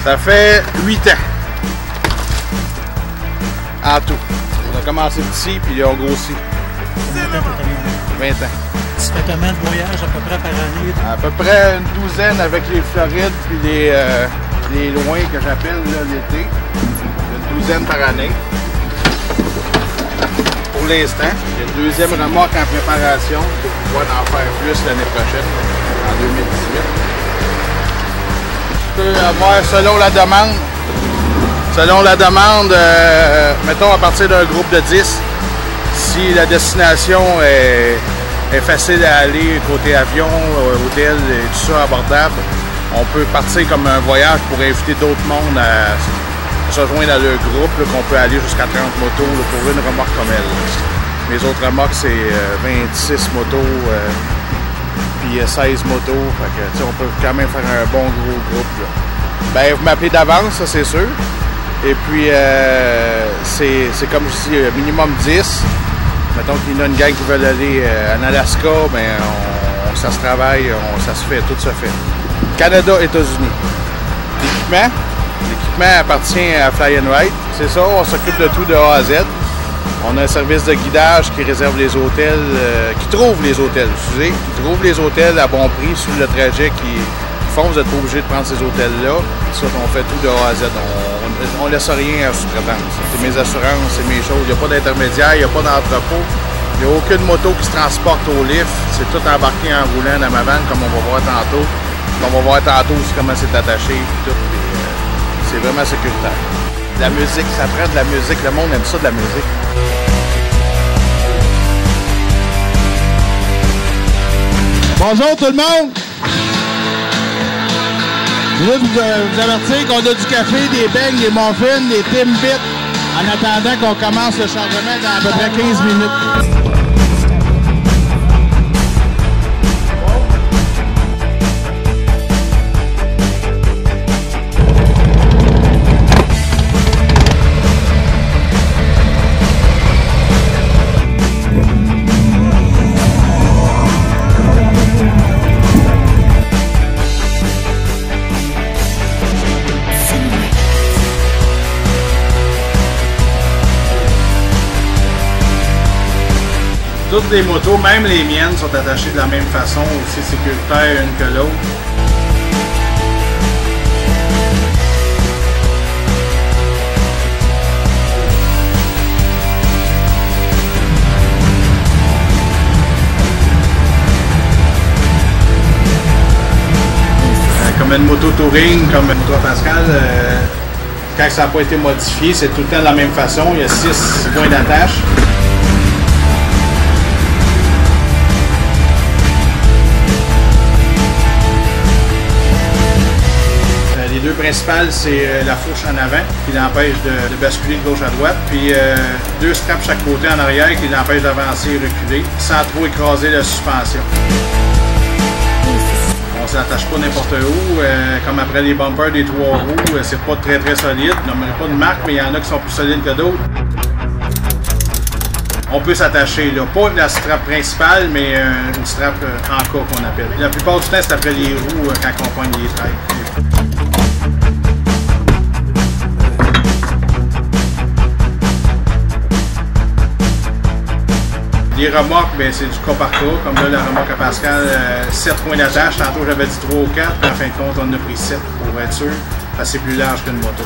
Ça fait 8 ans. En tout. On a commencé petit, puis on grossit. 20 ans. Tu fais combien de voyages à peu près par année? À peu près une douzaine avec les Florides, puis les loins que j'appelle l'été. Une douzaine par année. Pour l'instant. J'ai une deuxième remorque en préparation pour pouvoir en faire plus l'année prochaine, en 2018. Je peux avoir selon la demande. Selon la demande, mettons à partir d'un groupe de 10, si la destination est facile à aller côté avion, hôtel et tout ça abordable, on peut partir comme un voyage pour inviter d'autres mondes à se rejoindre à leur groupe, qu'on peut aller jusqu'à 30 motos là, pour une remorque comme elle. Les autres remorques, c'est 26 motos, puis 16 motos. Fait que, on peut quand même faire un bon gros groupe. Là. Ben, vous m'appelez d'avance, ça c'est sûr. Et puis, c'est comme je dis, minimum 10. Mettons qu'il y en a une gang qui veulent aller en Alaska, ben ça se travaille, ça se fait, tout se fait. Canada, États-Unis. L'équipement appartient à Fly and Ride. C'est ça, on s'occupe de tout de A à Z. On a un service de guidage qui réserve les hôtels, qui trouve les hôtels, excusez, qui trouve les hôtels à bon prix sur le trajet qu'ils font. Vous n'êtes pas obligé de prendre ces hôtels-là. Ça, on fait tout de A à Z. On ne laisse rien à sous-traitance. C'est mes assurances, c'est mes choses. Il n'y a pas d'intermédiaire, il n'y a pas d'entrepôt. Il n'y a aucune moto qui se transporte au lift. C'est tout embarqué en roulant dans ma vanne, comme on va voir tantôt. On va voir tantôt aussi comment c'est attaché. C'est vraiment sécuritaire. De la musique, ça prend de la musique. Le monde aime ça, de la musique. Bonjour tout le monde! Je voulais vous avertir qu'on a du café, des beignes, des muffins, des Timbits en attendant qu'on commence le chargement dans à peu près 15 minutes. Toutes les motos, même les miennes, sont attachées de la même façon, aussi sécuritaire une que l'autre. Comme une moto touring, comme une moto à Pascal, quand ça n'a pas été modifié, c'est tout le temps de la même façon. Il y a 6 points d'attache. Les deux principales, c'est la fourche en avant qui l'empêche de basculer de gauche à droite, puis 2 straps chaque côté en arrière qui l'empêchent d'avancer et reculer sans trop écraser la suspension. On ne s'attache pas n'importe où, comme après les bumpers des 3 roues, c'est pas très solide. On n'a pas de marque, mais il y en a qui sont plus solides que d'autres. On peut s'attacher, là, pas la strap principale, mais une strap en cas qu'on appelle. La plupart du temps, c'est après les roues quand on pogne les traits. Les remorques, ben, c'est du cas par cas. Comme là, la remorque à Pascal, 7 points d'attache. Tantôt, j'avais dit 3 ou 4. En fin de compte, on en a pris 7 pour être sûr. Parce que c'est plus large qu'une moto.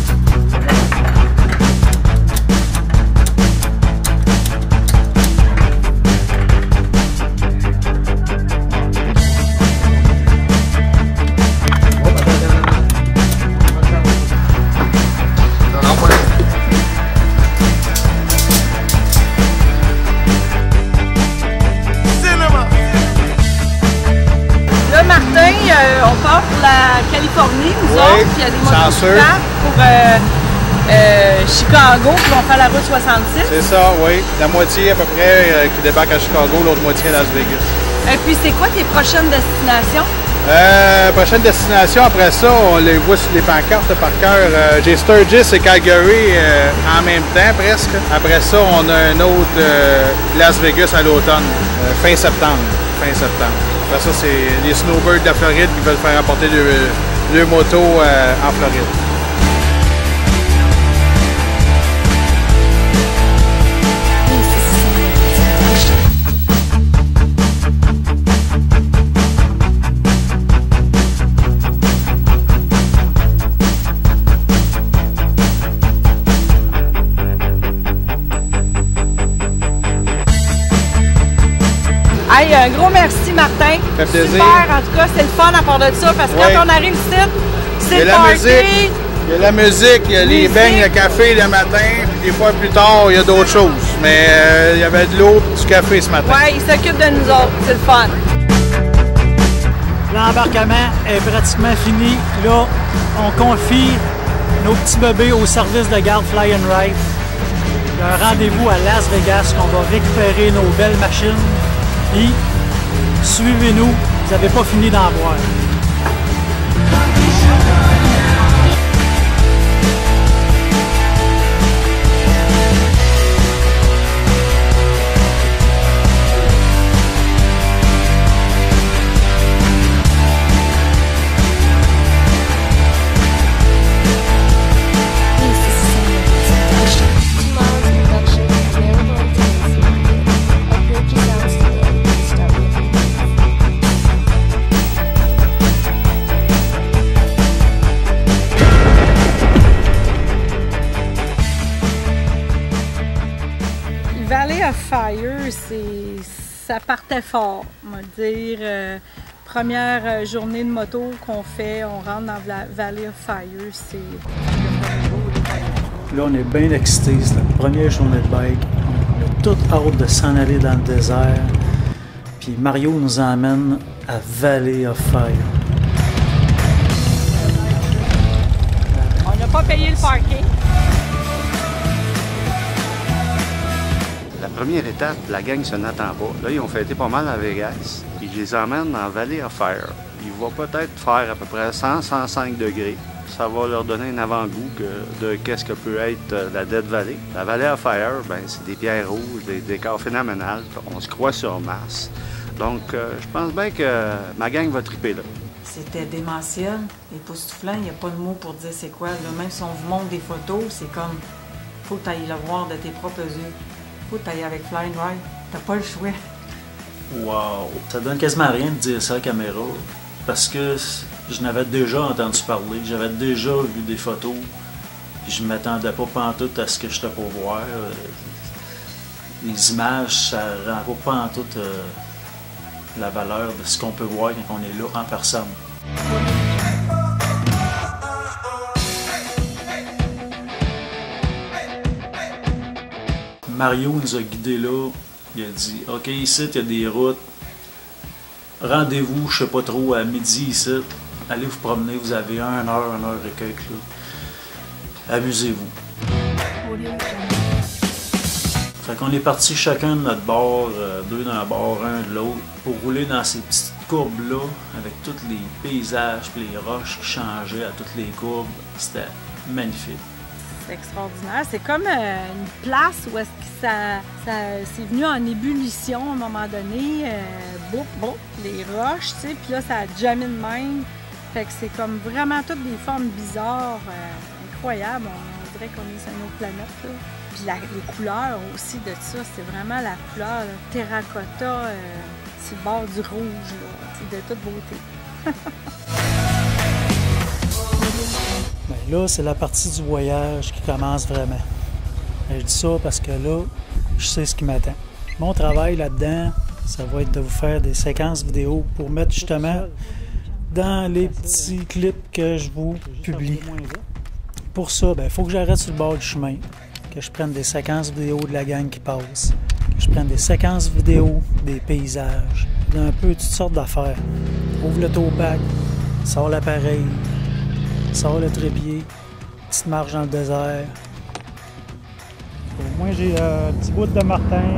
On part pour la Californie, nous autres, puis il y a des motos qui partent pour Chicago, puis on fait la route 66. C'est ça, oui. La moitié à peu près qui débarque à Chicago, l'autre moitié à Las Vegas. Et puis c'est quoi tes prochaines destinations? Prochaine destination, après ça, on les voit sur les pancartes par cœur. J'ai Sturgis et Calgary en même temps presque. Après ça, on a un autre Las Vegas à l'automne, fin septembre. Après ça, c'est les snowbirds de la Floride qui veulent faire apporter le moto en Floride. Hey, un gros merci Martin. Ça fait plaisir. Super, en tout cas, c'est le fun à part de ça parce que quand on arrive ici, c'est le party. Il y a la musique, il y a les beignes, le café le matin, puis des fois plus tard, il y a d'autres choses. Mais il y avait de l'eau, du café ce matin. Oui, il s'occupe de nous autres, c'est le fun. L'embarquement est pratiquement fini. Là, on confie nos petits bébés au service de garde Fly and Ride. Il y a un rendez-vous à Las Vegas qu'on va récupérer nos belles machines. Et suivez-nous, vous n'avez pas fini d'en boire. Valley of Fire, ça partait fort, on va dire. Première journée de moto qu'on fait, on rentre dans la Valley of Fire, c'est... Là, on est bien excités, c'est la première journée de bike. On a tout hâte de s'en aller dans le désert. Puis Mario nous emmène à Valley of Fire. On n'a pas payé le parking. La première étape, la gang se n'attend pas. Là, ils ont fêté pas mal à Vegas. Puis je les emmène dans Valley of Fire. Il va peut-être faire à peu près 100-105 degrés. Ça va leur donner un avant-goût de qu'est-ce que peut être la Dead Valley. La Valley of Fire, ben, c'est des pierres rouges, des décors phénoménaux. On se croit sur Mars. Donc, je pense bien que ma gang va triper là. C'était démentiel, époustouflant, il n'y a pas de mots pour dire c'est quoi. Là, même si on vous montre des photos, c'est comme, faut que tu ailles le voir de tes propres yeux. Faut que tu ailles avec Fly and Ride. T'as pas le choix. Wow! Ça donne quasiment rien de dire ça à la caméra, parce que je n'avais déjà entendu parler, j'avais déjà vu des photos, puis je ne m'attendais pas pantoute à ce que j'étais pour voir. Les images, ça ne rend pas pantoute la valeur de ce qu'on peut voir quand on est là en personne. Mario nous a guidés là, il a dit « Ok, ici, il y a des routes, rendez-vous, je sais pas trop, à midi ici, allez vous promener, vous avez 1 heure et quelques là, amusez-vous. » Fait qu'on est partis chacun de notre bord, deux d'un bord, un de l'autre, pour rouler dans ces petites courbes-là, avec tous les paysages et les roches qui changeaient à toutes les courbes. C'était magnifique. C'est extraordinaire. C'est comme une place où est-ce que c'est venu en ébullition à un moment donné. Les roches, tu sais, puis là, ça a jamais de même. Fait que c'est comme vraiment toutes des formes bizarres, incroyables. On dirait qu'on est sur une autre planète, là. Puis les couleurs aussi de ça, c'est vraiment la couleur là, terracotta sur le bord du rouge, là. C'est de toute beauté. Bien, là, c'est la partie du voyage qui commence vraiment. Et je dis ça parce que là, je sais ce qui m'attend. Mon travail là-dedans, ça va être de vous faire des séquences vidéo pour mettre justement dans les petits clips que je vous publie. Pour ça, il faut que j'arrête sur le bord du chemin, que je prenne des séquences vidéo de la gang qui passe, que je prenne des séquences vidéo des paysages, d'un peu toutes sortes d'affaires. Ouvre le tow-pack, sors l'appareil, sors le trépied, petite marche dans le désert. Au moins j'ai un petit bout de Martin.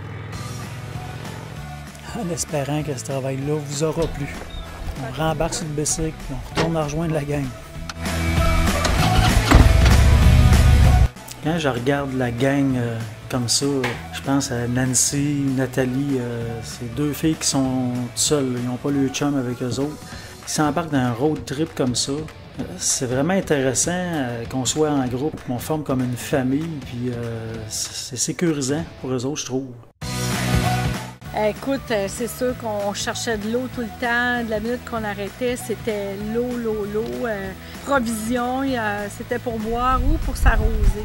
En espérant que ce travail-là vous aura plu. On rembarque sur le bicycle et on retourne à rejoindre la gang. Quand je regarde la gang comme ça, je pense à Nancy, Nathalie, c'est deux filles qui sont seules, ils n'ont pas le chum avec eux autres. qui s'embarquent dans un road trip comme ça. C'est vraiment intéressant qu'on soit en groupe, qu'on forme comme une famille, puis c'est sécurisant pour eux autres, je trouve. Écoute, c'est sûr qu'on cherchait de l'eau tout le temps. De la minute qu'on arrêtait, c'était l'eau. Provision, c'était pour boire ou pour s'arroser.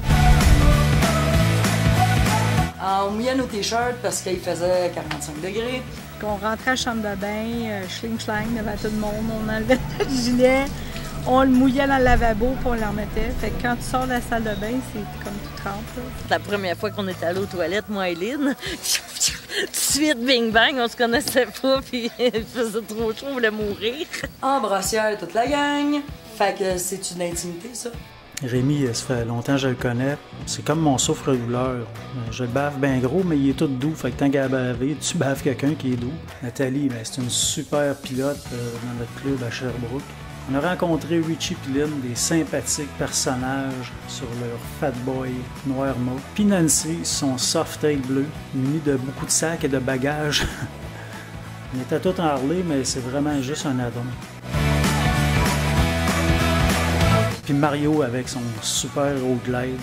On mouillait nos t-shirts parce qu'il faisait 45 degrés. Quand on rentrait à la chambre de bain, schling-schlang devant tout le monde, on enlevait notre gilet, on le mouillait dans le lavabo puis on le remettait. Fait que quand tu sors de la salle de bain, c'est comme tout trempe. La première fois qu'on était allé aux toilettes, moi et Lynn, tout de suite, bing bang, on se connaissait pas, puis il faisait trop chaud, on voulait mourir. En brassière, toute la gang. Fait que c'est une intimité, ça. Rémi, ça fait longtemps que je le connais. C'est comme mon souffre-douleur. Je le bave bien gros, mais il est tout doux. Fait que tant qu'à baver, tu baves quelqu'un qui est doux. Nathalie, c'est une super pilote dans notre club à Sherbrooke. On a rencontré Richie et Lynn, des sympathiques personnages sur leur Fat Boy noir mauve. Puis Nancy, son Softail bleu, muni de beaucoup de sacs et de bagages. On était tous en Harley, mais c'est vraiment juste un addon. Puis Mario avec son super haut glide.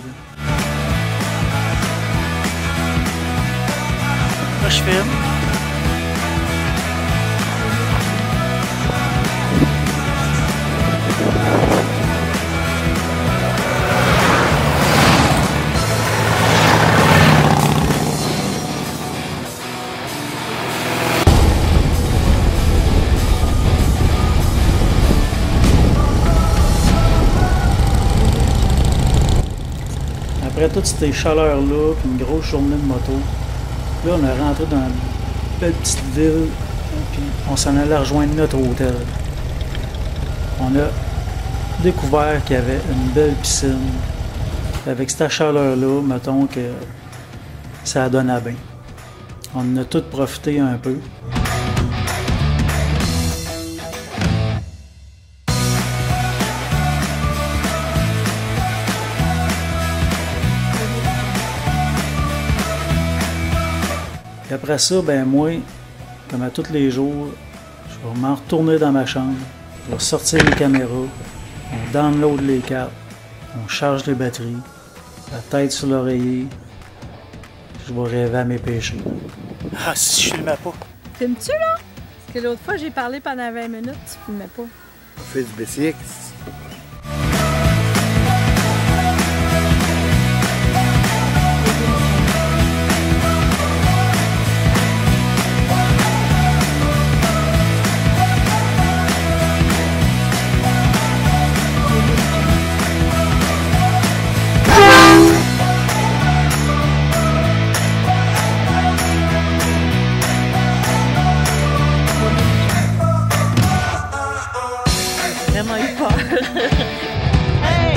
Là, je filme. Après toutes ces chaleurs-là, puis une grosse journée de moto, là, on est rentré dans une belle petite ville, puis on s'en allait rejoindre notre hôtel. On a découvert qu'il y avait une belle piscine. Avec cette chaleur-là, mettons que ça donnait bien. On en a tout profité un peu. Puis après ça, moi, comme à tous les jours, je vais m'en retourner dans ma chambre, je vais sortir les caméras, on download les cartes, on charge les batteries, la tête sur l'oreiller, je vais rêver à mes péchés. Ah, si je filmais pas! Filmes-tu, là? Parce que l'autre fois, j'ai parlé pendant 20 minutes, tu filmais pas. On fait du BCX. Vraiment eu peur. Hey!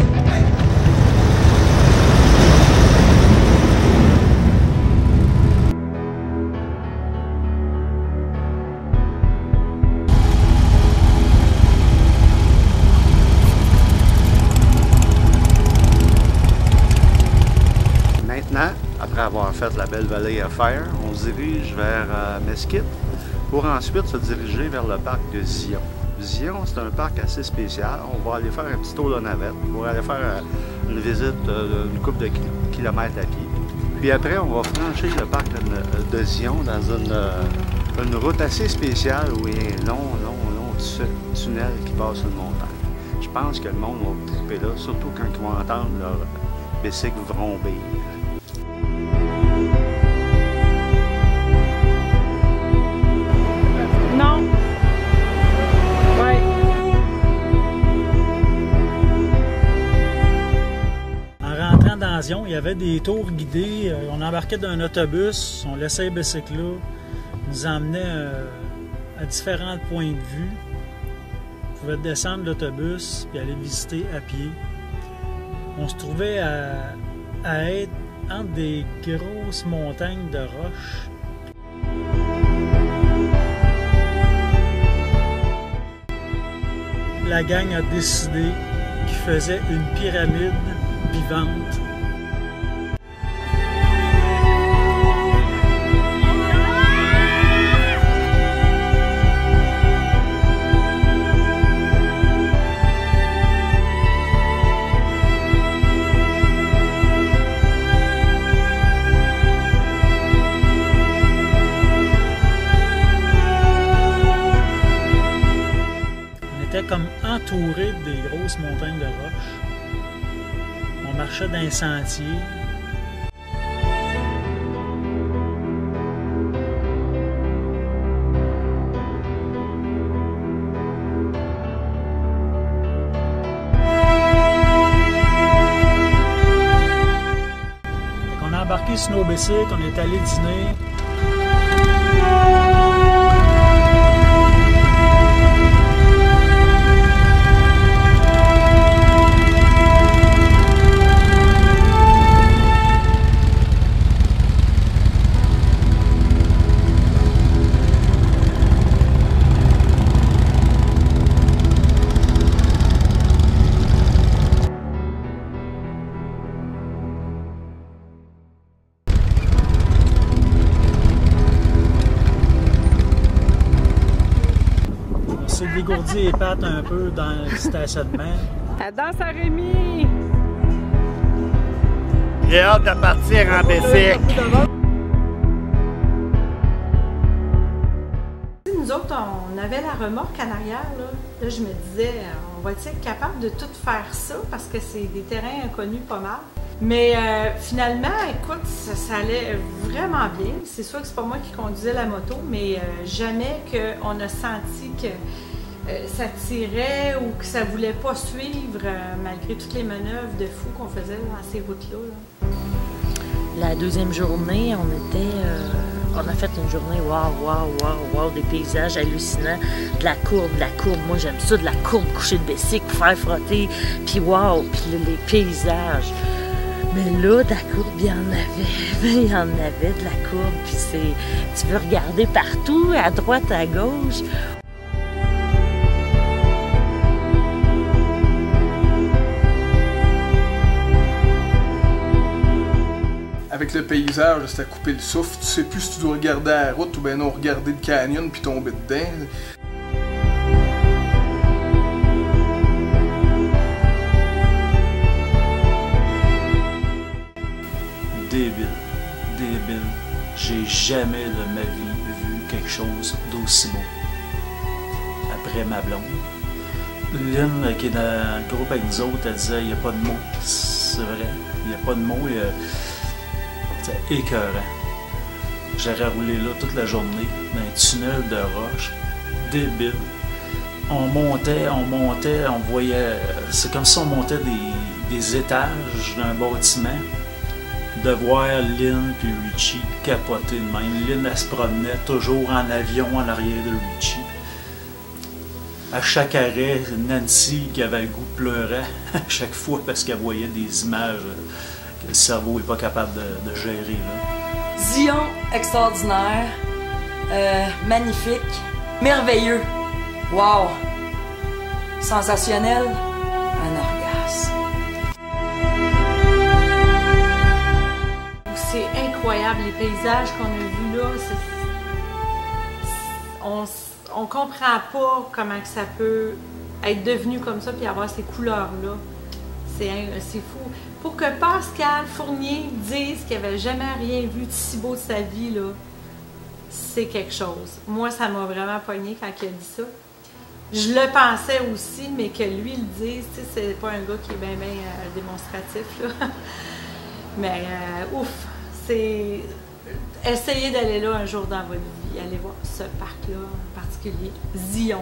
Maintenant, après avoir fait la belle vallée à Fire, on se dirige vers Mesquite pour ensuite se diriger vers le parc de Zion. Zion, c'est un parc assez spécial. On va aller faire un petit tour de navette. On va aller faire une visite d'une couple de kilomètres à pied. Puis après, on va franchir le parc de Zion dans une route assez spéciale où il y a un long tunnel qui passe sur le montagne. Je pense que le monde va triper là, surtout quand ils vont entendre leur bicycle vrombir. Non. Ouais. En rentrant dans Zion, il y avait des tours guidés. On embarquait dans un autobus, on laissait les bicycles là, nous emmenait à différents points de vue. On pouvait descendre l'autobus puis aller visiter à pied. On se trouvait à être entre des grosses montagnes de roches. La gang a décidé qu'il faisait une pyramide vivante. comme entouré des grosses montagnes de roches. On marchait dans un sentier. On a embarqué sur nos bicycles, on est allé dîner. On s'est dégourdi les pattes un peu dans le stationnement. La danse à Rémi! J'ai hâte de partir en bicycle. Nous autres, on avait la remorque en arrière. Là, je me disais, on va être capable de tout faire ça parce que c'est des terrains inconnus pas mal. Mais finalement, écoute, ça allait vraiment bien. C'est sûr que c'est pas moi qui conduisais la moto, mais jamais qu'on a senti que ça tirait ou que ça voulait pas suivre malgré toutes les manœuvres de fou qu'on faisait dans ces routes-là. La deuxième journée, on a fait une journée wow, des paysages hallucinants, de la courbe. Moi, j'aime ça, de la courbe, coucher de bicycle, faire frotter, puis wow, puis les paysages. Mais là, de la courbe, il y en avait de la courbe, puis tu veux regarder partout, à droite, à gauche. Avec le paysage, c'est à couper le souffle. Tu sais plus si tu dois regarder la route ou bien non regarder le canyon puis tomber dedans. Débile. J'ai jamais de ma vie vu quelque chose d'aussi beau. Après ma blonde. Lynn, qui est dans le groupe avec nous autres, elle disait il n'y a pas de mots. C'est vrai, il n'y a pas de mots. C'était écœurant. J'aurais roulé là toute la journée, dans un tunnel de roche, débile. On montait, on voyait... C'est comme si on montait des étages d'un bâtiment. De voir Lynn puis Richie capoter de même. Lynn, elle se promenait toujours en avion en arrière de Richie. À chaque arrêt, Nancy, qui avait le goût, pleurait à chaque fois parce qu'elle voyait des images que le cerveau n'est pas capable de gérer. Là. Zion, extraordinaire, magnifique, merveilleux, wow, sensationnel, un orgasme. C'est incroyable, les paysages qu'on a vus là, on comprend pas comment que ça peut être devenu comme ça puis avoir ces couleurs-là. C'est fou. Pour que Pascal Fournier dise qu'il n'avait jamais rien vu de si beau de sa vie, là, c'est quelque chose. Moi, ça m'a vraiment pogné quand il a dit ça. Je le pensais aussi, mais que lui le dise, tu sais, c'est pas un gars qui est bien démonstratif, là. Mais ouf, c'est... Essayez d'aller là un jour dans votre vie. Allez voir ce parc-là en particulier, Zion.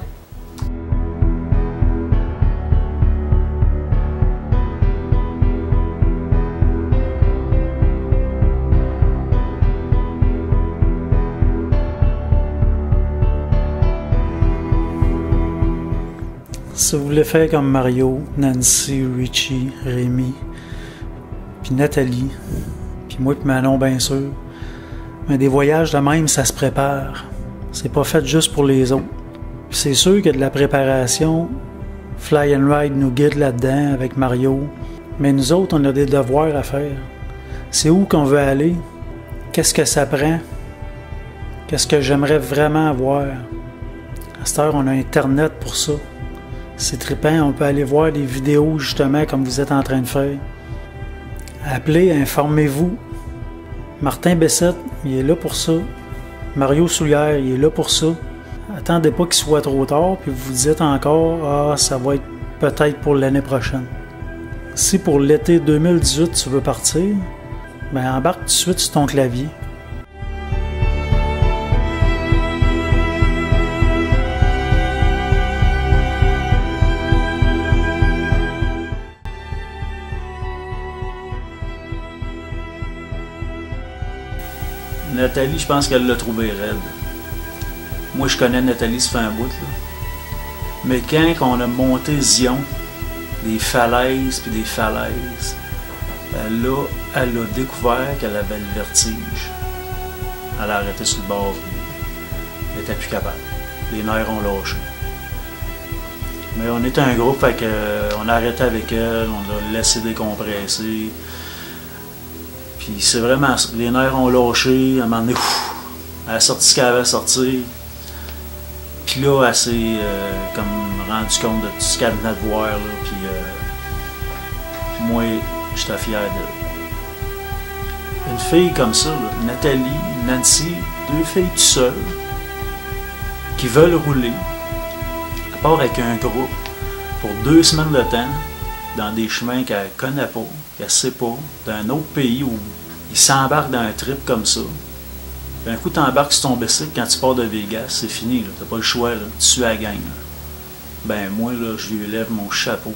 Si vous voulez faire comme Mario, Nancy, Richie, Rémi, puis Nathalie, puis moi puis Manon, bien sûr, mais des voyages de même, ça se prépare. C'est pas fait juste pour les autres. Puis c'est sûr qu'il y a de la préparation. Fly and Ride nous guide là-dedans avec Mario. Mais nous autres, on a des devoirs à faire. C'est où qu'on veut aller? Qu'est-ce que ça prend? Qu'est-ce que j'aimerais vraiment avoir? À cette heure, on a Internet pour ça. C'est trippant, on peut aller voir des vidéos justement comme vous êtes en train de faire. Appelez, informez-vous. Martin Bessette, il est là pour ça. Mario Soulière, il est là pour ça. attendez pas qu'il soit trop tard, puis vous dites encore « Ah, ça va être peut-être pour l'année prochaine ». Si pour l'été 2018 tu veux partir, ben embarque tout de suite sur ton clavier. Nathalie, je pense qu'elle l'a trouvé raide. Moi, je connais Nathalie, ça fait un bout, là. Mais quand on a monté Zion, des falaises puis des falaises, elle a découvert qu'elle avait le vertige. Elle a arrêté sur le bord. Elle n'était plus capable. Les nerfs ont lâché. Mais on était un groupe, fait on a arrêté avec elle, on l'a laissé décompresser. Puis c'est vraiment ça. Les nerfs ont lâché, à un moment donné, elle a sorti ce qu'elle avait sorti. Puis là, elle s'est comme rendu compte de tout ce qu'elle venait de voir. Là, puis moi, j'étais fier d'elle. Une fille comme ça, là, Nathalie, Nancy, deux filles tout seules, qui veulent rouler, à part avec un groupe, pour 2 semaines de temps, dans des chemins qu'elle ne connaît pas, qu'elle ne sait pas, d'un autre pays où ils s'embarquent dans un trip comme ça. Puis un coup, tu embarques sur ton bicycle quand tu pars de Vegas, c'est fini, tu n'as pas le choix, là, tu suis à la gang. Là. Ben moi, là, je lui lève mon chapeau.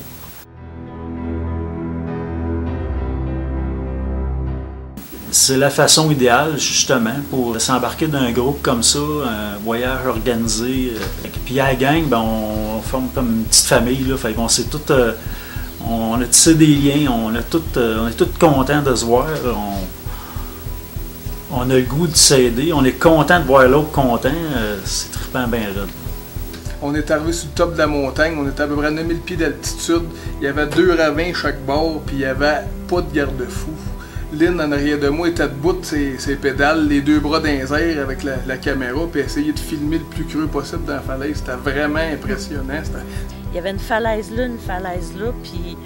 C'est la façon idéale, justement, pour s'embarquer dans un groupe comme ça, un voyage organisé. Puis à la gang, ben, on forme comme une petite famille, là, fait qu'on s'est tout... on a tissé des liens, on est tous contents de se voir. On a le goût de s'aider, on est content de voir l'autre content. C'est trippant bien raide. On est arrivé sur le top de la montagne, on était à peu près à 9000 pieds d'altitude. Il y avait 2 ravins chaque bord, puis il n'y avait pas de garde-fou. Lynn, en arrière de moi, était debout de ses pédales, les 2 bras dans les airs avec la caméra, puis essayer de filmer le plus creux possible dans la falaise. C'était vraiment impressionnant. Il y avait une falaise là, puis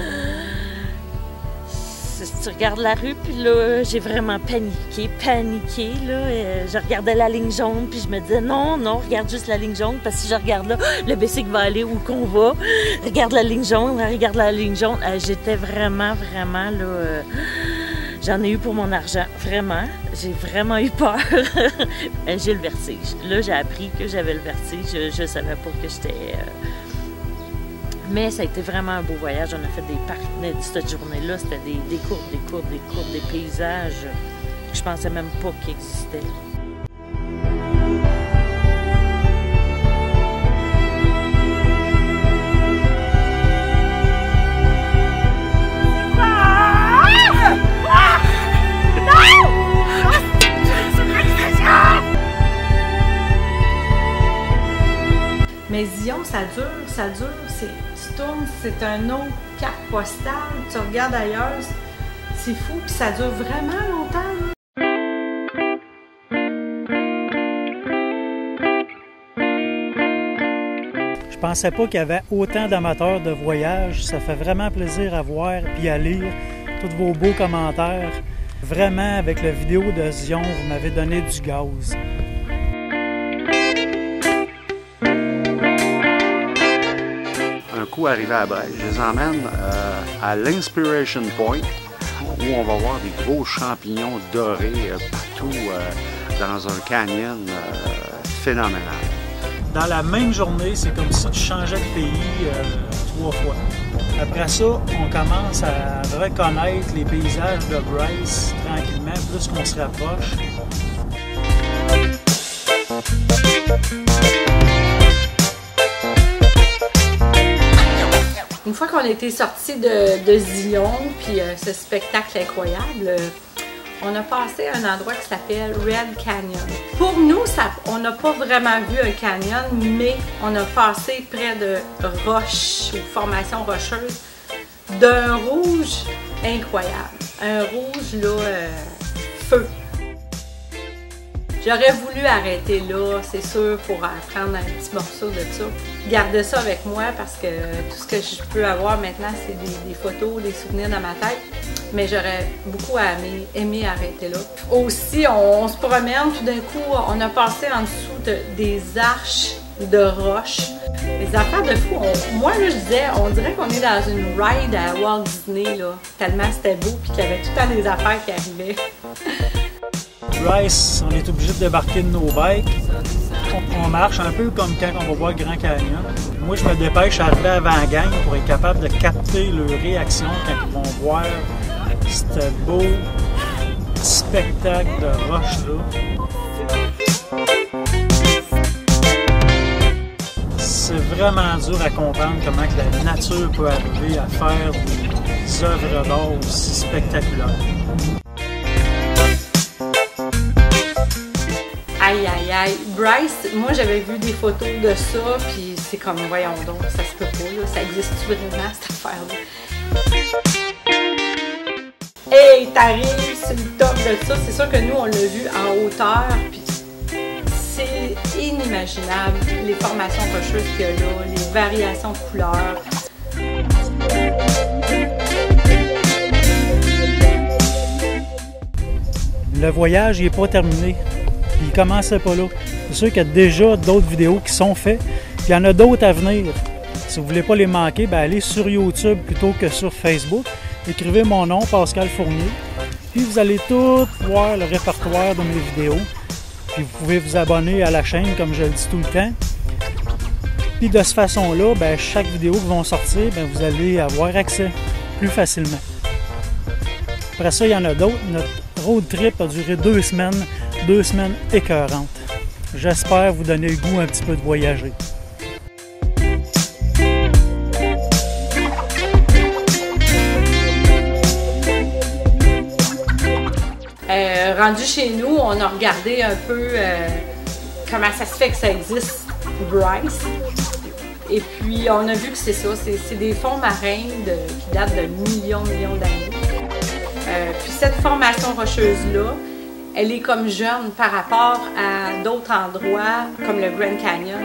tu regardes la rue, puis là, j'ai vraiment paniqué, là. Je regardais la ligne jaune, puis je me disais, non, regarde juste la ligne jaune, parce que si je regarde là, le bicycle va aller où qu'on va. Regarde la ligne jaune. J'étais vraiment, là... J'en ai eu pour mon argent, vraiment. J'ai vraiment eu peur. J'ai le vertige. Là, j'ai appris que j'avais le vertige. Je savais pas que j'étais... Mais ça a été vraiment un beau voyage. On a fait des parcs cette journée-là. C'était des courses, des paysages. Je pensais même pas qu'ils existaient. Mais Zion, ça dure. Tu tournes, c'est un autre carte postale. Tu regardes ailleurs, c'est fou, puis ça dure vraiment longtemps. Je pensais pas qu'il y avait autant d'amateurs de voyage. Ça fait vraiment plaisir à voir et à lire tous vos beaux commentaires. Vraiment, avec la vidéo de Zion, vous m'avez donné du gaz. Un coup arrivé à Brest, je les emmène à l'Inspiration Point, où on va voir des gros champignons dorés partout dans un canyon phénoménal. Dans la même journée, c'est comme ça que je changeais de pays 3 fois. Après ça, on commence à reconnaître les paysages de Bryce tranquillement, plus qu'on se rapproche. Une fois qu'on a été sortis de Zion, puis ce spectacle incroyable, on a passé à un endroit qui s'appelle Red Canyon. Pour nous, on n'a pas vraiment vu un canyon, mais on a passé près de roches ou formations rocheuses d'un rouge incroyable. Un rouge, là, feu. J'aurais voulu arrêter là, c'est sûr, pour prendre un petit morceau de ça. Garder ça avec moi parce que tout ce que je peux avoir maintenant, c'est des photos, des souvenirs dans ma tête. Mais j'aurais beaucoup aimé arrêter là. Aussi, on se promène, tout d'un coup, on a passé en dessous des arches de roches. Les affaires de fou. Moi, là, je disais, on dirait qu'on est dans une ride à Walt Disney, là, tellement c'était beau puis qu'il y avait tout le temps des affaires qui arrivaient. Bryce, on est obligé de débarquer de nos bikes. On marche un peu comme quand on va voir Grand Canyon. Moi, je me dépêche à arriver avant la gang pour être capable de capter leur réaction quand ils vont voir ce beau spectacle de roches-là. C'est vraiment dur à comprendre comment que la nature peut arriver à faire des œuvres d'art aussi spectaculaires. Aïe, aïe, aïe. Bryce, moi, j'avais vu des photos de ça, puis c'est comme, voyons donc, ça se peut pas, là. Ça existe-tu vraiment, cette affaire-là? Hey, t'arrives sur le top de ça. C'est sûr que nous, on l'a vu en hauteur, puis c'est inimaginable, les formations rocheuses qu'il y a là, les variations de couleurs. Le voyage n'est pas terminé. Il ne commençait pas là. C'est sûr qu'il y a déjà d'autres vidéos qui sont faites. Il y en a d'autres à venir. Si vous ne voulez pas les manquer, bien allez sur YouTube plutôt que sur Facebook. Écrivez mon nom, Pascal Fournier. Puis vous allez tout voir le répertoire de mes vidéos. Puis vous pouvez vous abonner à la chaîne, comme je le dis tout le temps. Puis de cette façon-là, bien, chaque vidéo qui va sortir, bien, vous allez avoir accès plus facilement. Après ça, il y en a d'autres. Notre road trip a duré 2 semaines. 2 semaines écœurantes. J'espère vous donner le goût un petit peu de voyager. Rendu chez nous, on a regardé un peu comment ça se fait que ça existe, Bryce. Et puis, on a vu que c'est ça, c'est des fonds marins qui datent de millions d'années. Puis cette formation rocheuse-là, elle est comme jeune par rapport à d'autres endroits comme le Grand Canyon.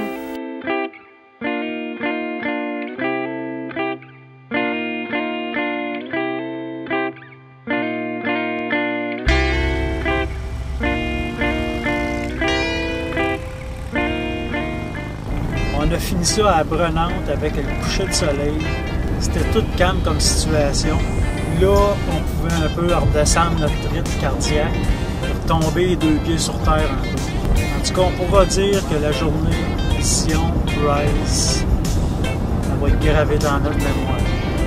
On a fini ça à Brenante avec le coucher de soleil. C'était tout calme comme situation. Là, on pouvait un peu redescendre notre rythme cardiaque, tomber les 2 pieds sur terre un peu. En tout cas, on pourra dire que la journée Mission Bryce, elle va être gravée dans notre mémoire.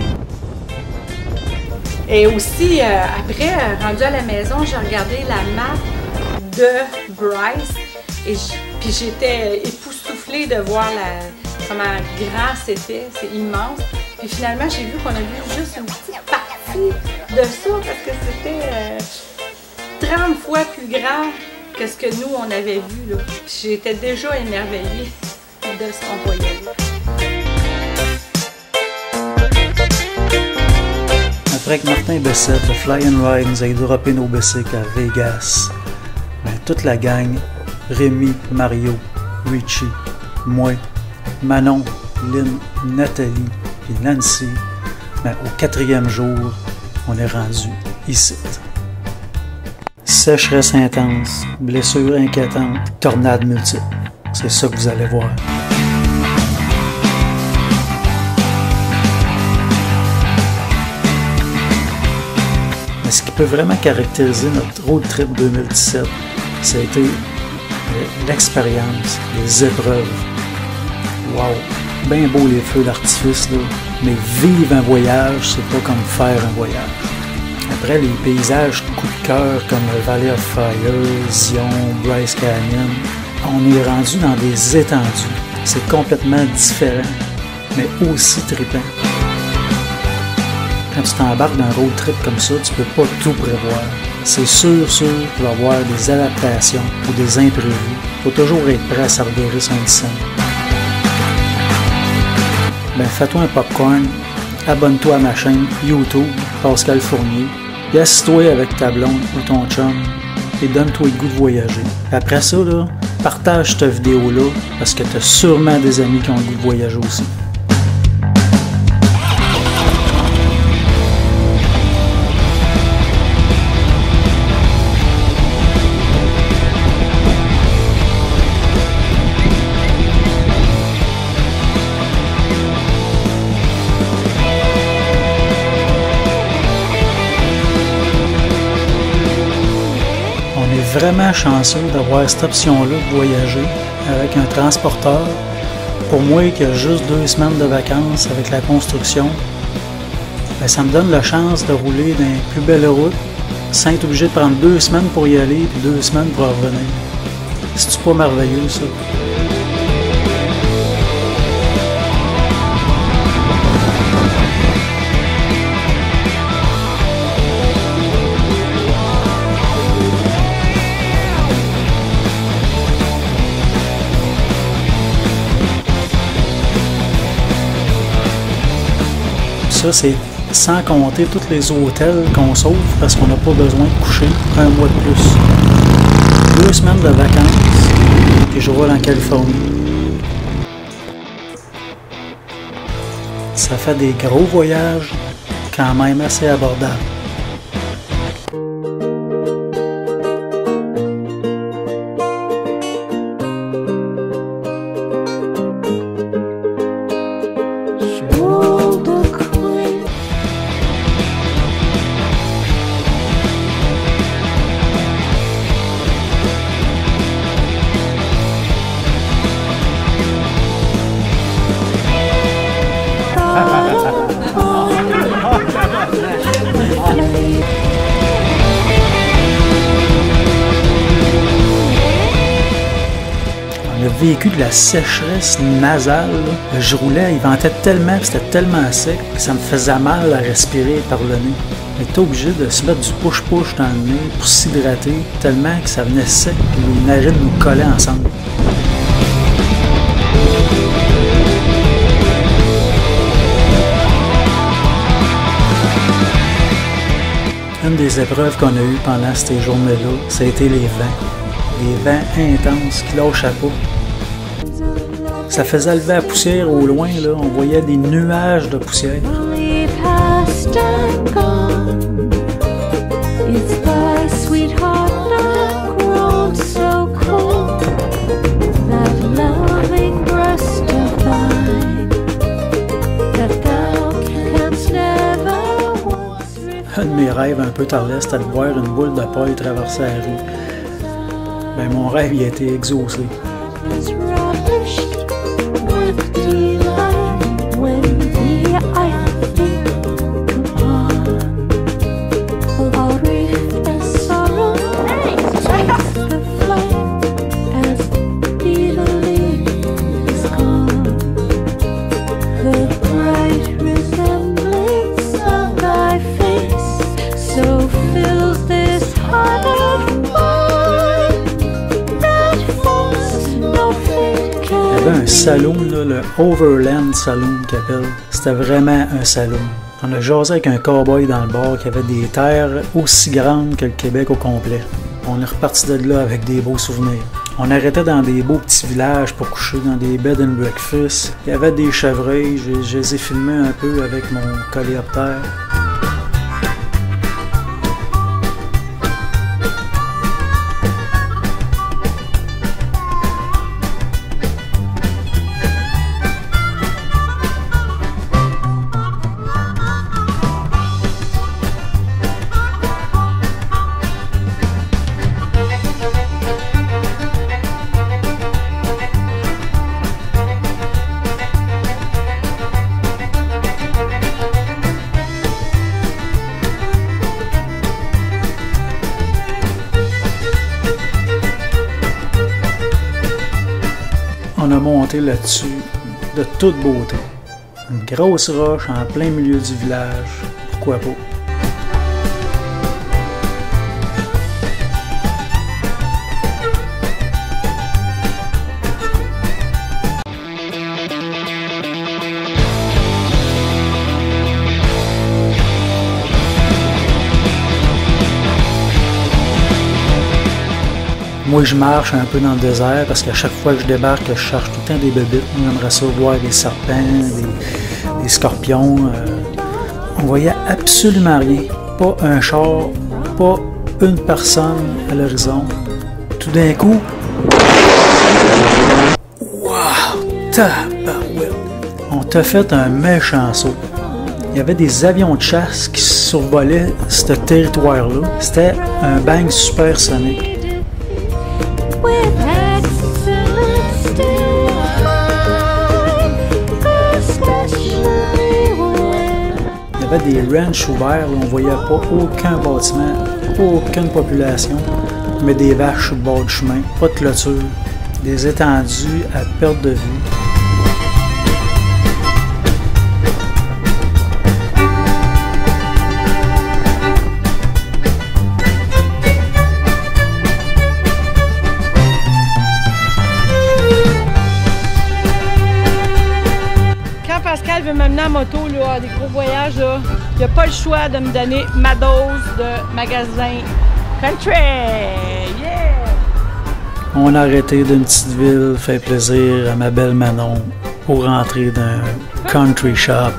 Et aussi, après, rendu à la maison, j'ai regardé la map de Bryce et puis j'étais époustouflée de voir comment grand c'était, c'est immense. Puis finalement, j'ai vu qu'on a vu juste une petite partie de ça parce que c'était 30 fois plus grand que ce que nous, on avait vu, là. Puis j'étais déjà émerveillée de ce qu'on voyait là. Après que Martin Bessette, le Fly and Ride, nous ait droppé nos bicycles à Vegas, ben, toute la gang, Rémi, Mario, Richie, moi, Manon, Lynn, Nathalie et Nancy, ben, au 4e jour, on est rendu ici. Sécheresse intense, blessures inquiétantes, tornades multiples. C'est ça que vous allez voir. Mais ce qui peut vraiment caractériser notre road trip 2017, ça a été l'expérience, les épreuves. Wow! Bien beau les feux d'artifice, là, mais vivre un voyage, c'est pas comme faire un voyage. Après, les paysages coup de cœur comme le Valley of Fire, Zion, Bryce Canyon, on est rendu dans des étendues. C'est complètement différent, mais aussi trippant. Quand tu t'embarques dans un road trip comme ça, tu peux pas tout prévoir. C'est sûr qu'il va y avoir des adaptations ou des imprévus. Il faut toujours être prêt à s'arborer son scène. Ben, fais-toi un popcorn, abonne-toi à ma chaîne YouTube, Pascal Fournier, puis assis-toi avec ta blonde ou ton chum, et donne-toi le goût de voyager. Puis après ça, là, partage cette vidéo-là parce que tu as sûrement des amis qui ont le goût de voyager aussi. Vraiment chanceux d'avoir cette option-là de voyager avec un transporteur. Pour moi, qui a juste 2 semaines de vacances avec la construction, ben, ça me donne la chance de rouler dans les plus belles routes sans être obligé de prendre 2 semaines pour y aller et 2 semaines pour revenir. C'est-tu pas merveilleux, ça? Ça, c'est sans compter tous les hôtels qu'on sauve parce qu'on n'a pas besoin de coucher 1 mois de plus. 2 semaines de vacances et je roule en Californie. Ça fait des gros voyages quand même assez abordables. On a vécu de la sécheresse nasale. Je roulais, il ventait tellement, c'était tellement sec que ça me faisait mal à respirer par le nez. On était obligé de se mettre du push-push dans le nez pour s'hydrater, tellement que ça venait sec et les narines nous collaient ensemble. Une des épreuves qu'on a eues pendant ces journées-là, ça a été les vents. Des vents intenses qui lâchaient pas. Ça faisait lever la poussière au loin, là. On voyait des nuages de poussière. Un de mes rêves un peu tardés, c'était de voir une boule de paille traverser la rue. Ben, mon rêve il a été exaucé. Un saloon, là, le Overland Saloon qu'ils appellent. C'était vraiment un saloon. On a jasé avec un cowboy dans le bar qui avait des terres aussi grandes que le Québec au complet. On est reparti de là avec des beaux souvenirs. On arrêtait dans des beaux petits villages pour coucher dans des bed and breakfast. Il y avait des chevreuils, je les ai filmés un peu avec mon coléoptère. On a monté là-dessus de toute beauté. Une grosse roche en plein milieu du village. Pourquoi pas? Moi, je marche un peu dans le désert parce qu'à chaque fois que je débarque, je cherche tout le temps des bébites. J'aimerais ça voir des serpents, des scorpions. On voyait absolument rien. Pas un char, pas une personne à l'horizon. Tout d'un coup, wow! Tabarouette! On t'a fait un méchant saut. Il y avait des avions de chasse qui survolaient ce territoire-là. C'était un bang supersonique. Il y avait des ranchs ouverts où on ne voyait pas aucun bâtiment, aucune population, mais des vaches sur le bord du chemin, pas de clôture, des étendues à perte de vue. Pascal veut m'amener en moto là, à des gros voyages, là, il n'a pas le choix de me donner ma dose de magasin country. Yeah! On a arrêté d'une petite ville, fait plaisir à ma belle Manon pour rentrer dans un country shop.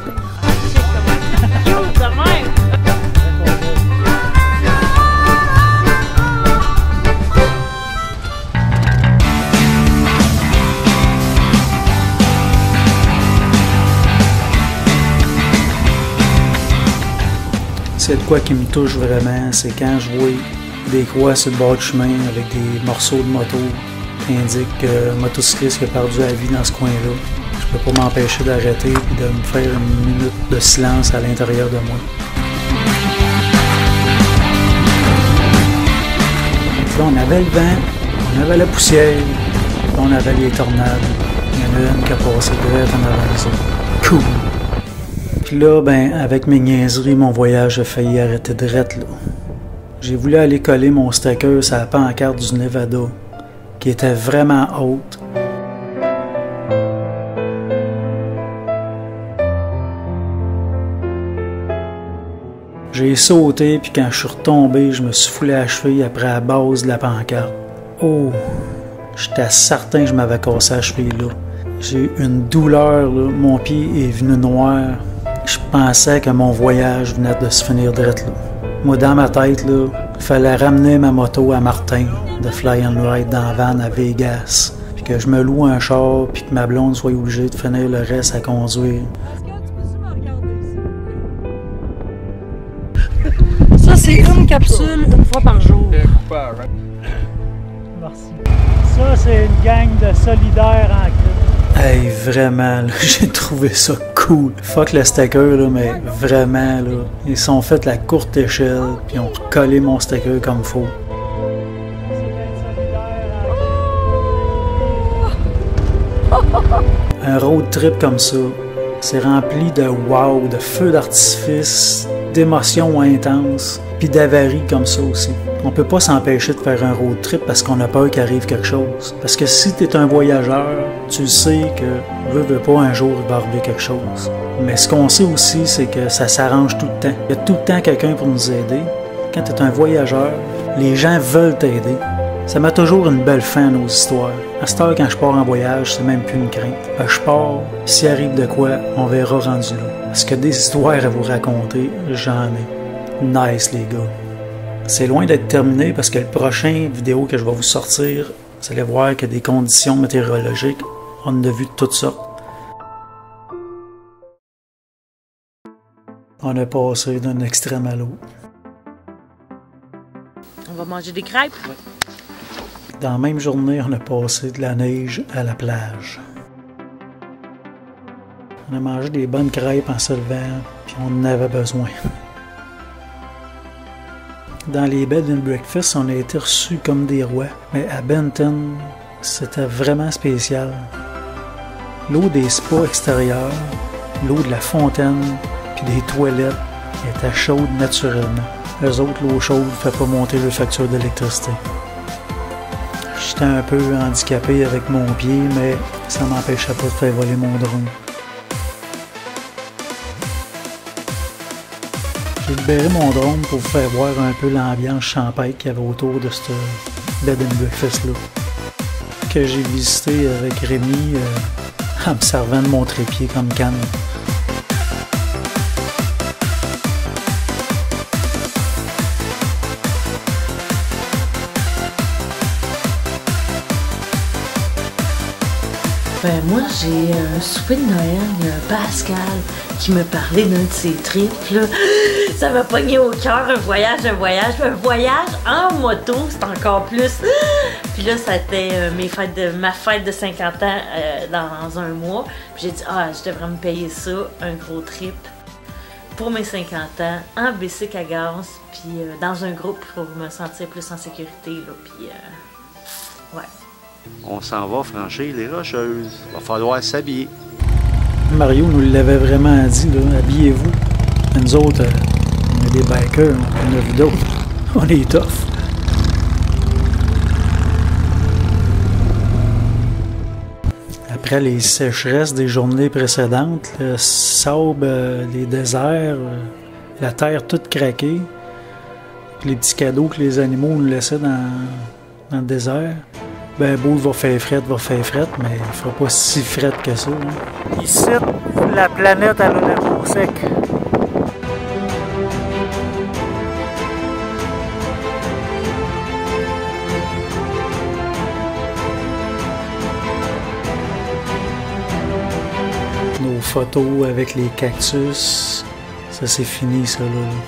C'est de quoi qui me touche vraiment, c'est quand je vois des croix sur le bord du chemin avec des morceaux de moto qui indiquent que le motocycliste a perdu la vie dans ce coin-là. Je peux pas m'empêcher d'arrêter et de me faire une minute de silence à l'intérieur de moi. Là, on avait le vent, on avait la poussière, on avait les tornades. Il y en a une qui a passé direct en avant des autres. Cool! Puis là, ben, avec mes niaiseries, mon voyage a failli arrêter de rette, là. J'ai voulu aller coller mon sticker sur la pancarte du Nevada, qui était vraiment haute. J'ai sauté, puis quand je suis retombé, je me suis foulé la cheville après la base de la pancarte. Oh! J'étais certain que je m'avais cassé la cheville, là. J'ai eu une douleur, là. Mon pied est venu noir. Je pensais que mon voyage venait de se finir direct là. Moi, dans ma tête, là, il fallait ramener ma moto à Martin, de Fly and Ride dans la van à Vegas, puis que je me loue un char, puis que ma blonde soit obligée de finir le reste à conduire. Ça, c'est une capsule une fois par jour. Merci. Ça, c'est une gang de solidaires en crise. Hey, vraiment, là, j'ai trouvé ça cool. Fuck le sticker, là, mais vraiment, là, ils sont fait la courte échelle, puis ils ont collé mon sticker comme faut. Un road trip comme ça, c'est rempli de wow, de feux d'artifice, d'émotions intenses, puis d'avaries comme ça aussi. On peut pas s'empêcher de faire un road trip parce qu'on a peur qu'il arrive quelque chose. Parce que si tu es un voyageur, tu sais que, veux pas, un jour il va arriver quelque chose. Mais ce qu'on sait aussi, c'est que ça s'arrange tout le temps. Il y a tout le temps quelqu'un pour nous aider. Quand tu es un voyageur, les gens veulent t'aider. Ça met toujours une belle fin à nos histoires. À cette heure, quand je pars en voyage, c'est même plus une crainte. Je pars, s'il arrive de quoi, on verra rendu là. Parce que des histoires à vous raconter, j'en ai. Nice, les gars. C'est loin d'être terminé parce que le prochain vidéo que je vais vous sortir, vous allez voir que des conditions météorologiques, on en a vu de toutes sortes. On a passé d'un extrême à l'autre. On va manger des crêpes? Ouais. Dans la même journée, on a passé de la neige à la plage. On a mangé des bonnes crêpes en se levant, puis on en avait besoin. Dans les bed and breakfast, on a été reçus comme des rois. Mais à Benton, c'était vraiment spécial. L'eau des spas extérieurs, l'eau de la fontaine, puis des toilettes était chaude naturellement. Eux autres, l'eau chaude ne fait pas monter leur facture d'électricité. J'étais un peu handicapé avec mon pied, mais ça m'empêchait pas de faire voler mon drone. J'ai libéré mon drone pour vous faire voir un peu l'ambiance champêtre qu'il y avait autour de bed and breakfast là, que j'ai visité avec Rémi en me servant de mon trépied comme canne. Ben moi, j'ai un souper de Noël, il y a Pascal qui me parlait d'un de ses trips, là. Ça m'a pogné au cœur, un voyage en moto, c'est encore plus. Puis là, c'était ma fête de 50 ans dans un mois. Puis j'ai dit, je devrais me payer ça, un gros trip pour mes 50 ans, en bicycle à gaz, puis dans un groupe pour me sentir plus en sécurité, là, puis ouais. On s'en va franchir les Rocheuses. Il va falloir s'habiller. Mario nous l'avait vraiment dit, là, habillez-vous. Nous autres, on est des bikers, on a vu d'autres. On est tough. Après les sécheresses des journées précédentes, le sable, les déserts, la terre toute craquée, les petits cadeaux que les animaux nous laissaient dans le désert. Ben beau, il va faire fret, mais il fera pas si fret que ça. Hein. Ici, la planète à l'amour sec. Nos photos avec les cactus, ça c'est fini ça là.